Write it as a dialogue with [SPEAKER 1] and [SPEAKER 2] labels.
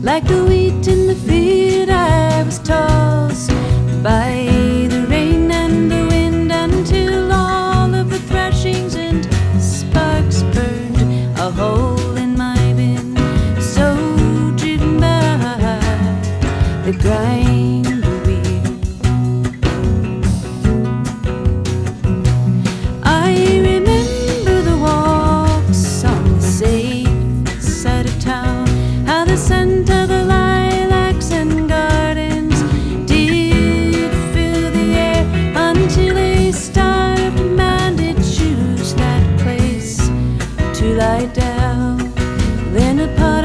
[SPEAKER 1] Like the wheat in the field, I was tossed by the rain and the wind until all of the thrashings and sparks burned a hole in my bin. So driven by the grinder wheel, I remember the walks on the safe side of town, how the scent of the lilacs and gardens did fill the air until a star-command choose that place to lie down. Then upon